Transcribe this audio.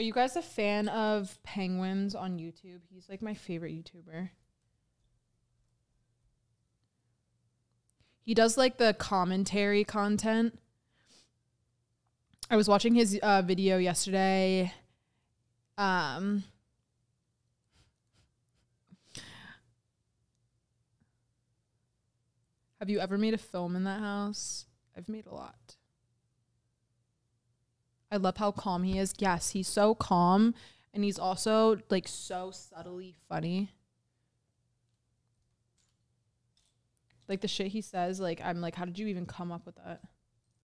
Are you guys a fan of Penguins on YouTube? He's like my favorite YouTuber. He does like the commentary content. I was watching his video yesterday. Have you ever made a film in that house? I've made a lot. I love how calm he is. Yes, he's so calm. And he's also like so subtly funny. Like the shit he says, like I'm like, how did you even come up with that?